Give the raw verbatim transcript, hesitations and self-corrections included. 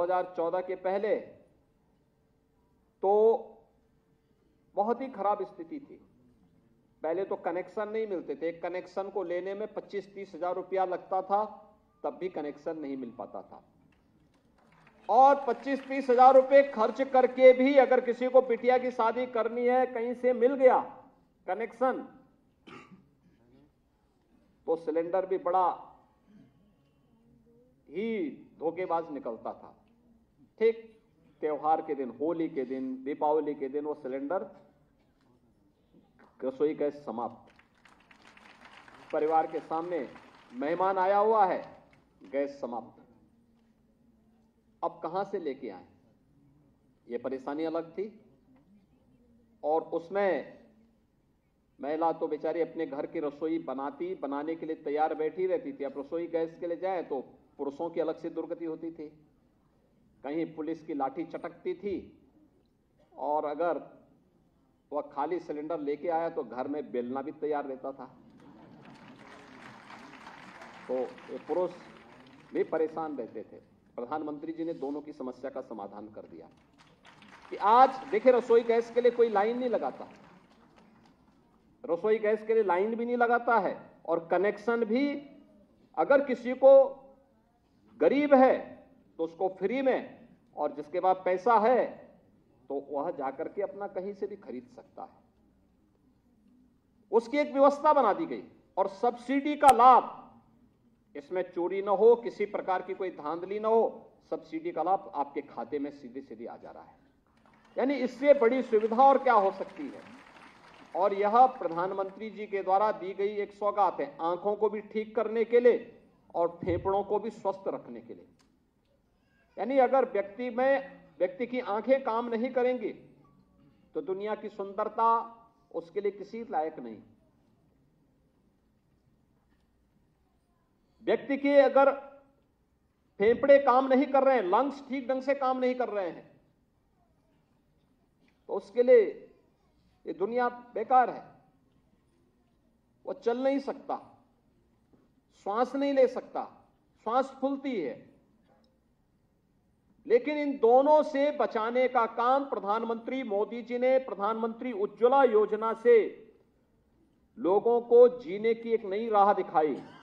हज़ार चौदह के पहले तो बहुत ही खराब स्थिति थी। पहले तो कनेक्शन नहीं मिलते थे। एक कनेक्शन को लेने में पच्चीस तीस हजार रुपया लगता था, तब भी कनेक्शन नहीं मिल पाता था। और पच्चीस तीस हजार रुपये खर्च करके भी अगर किसी को बिटिया की शादी करनी है, कहीं से मिल गया कनेक्शन, तो सिलेंडर भी बड़ा ही धोखेबाज निकलता था। ठीक त्योहार के दिन, होली के दिन, दीपावली के दिन वो सिलेंडर, रसोई गैस समाप्त। परिवार के सामने मेहमान आया हुआ है, गैस समाप्त। अब कहां से लेके आए? ये परेशानी अलग थी। और उसमें महिला तो बेचारी अपने घर की रसोई बनाती, बनाने के लिए तैयार बैठी रहती थी। अब रसोई गैस के लिए जाए तो पुरुषों की अलग से दुर्गति होती थी, कहीं पुलिस की लाठी चटकती थी, और अगर वह खाली सिलेंडर लेके आया तो घर में बेलना भी तैयार रहता था। तो ये पुरुष भी परेशान रहते थे। प्रधानमंत्री जी ने दोनों की समस्या का समाधान कर दिया कि आज देखिए, रसोई गैस के लिए कोई लाइन नहीं लगाता, रसोई गैस के लिए लाइन भी नहीं लगाता है, और कनेक्शन भी अगर किसी को गरीब है तो उसको फ्री में, और जिसके पास पैसा है तो वह जाकर के अपना कहीं से भी खरीद सकता है। उसकी एक व्यवस्था बना दी गई। और सब्सिडी का लाभ, इसमें चोरी ना हो, किसी प्रकार की कोई धांधली ना हो, सब्सिडी का लाभ आपके खाते में सीधे सीधे आ जा रहा है। यानी इससे बड़ी सुविधा और क्या हो सकती है। और यह प्रधानमंत्री जी के द्वारा दी गई एक सौगात है, आंखों को भी ठीक करने के लिए और फेफड़ों को भी स्वस्थ रखने के लिए। यानी अगर व्यक्ति में व्यक्ति की आंखें काम नहीं करेंगी तो दुनिया की सुंदरता उसके लिए किसी लायक नहीं। व्यक्ति के अगर फेफड़े काम नहीं कर रहे हैं, लंग्स ठीक ढंग से काम नहीं कर रहे हैं, तो उसके लिए ये दुनिया बेकार है। वो चल नहीं सकता, श्वास नहीं ले सकता, श्वास फूलती है। लेकिन इन दोनों से बचाने का काम प्रधानमंत्री मोदी जी ने प्रधानमंत्री उज्ज्वला योजना से लोगों को जीने की एक नई राह दिखाई।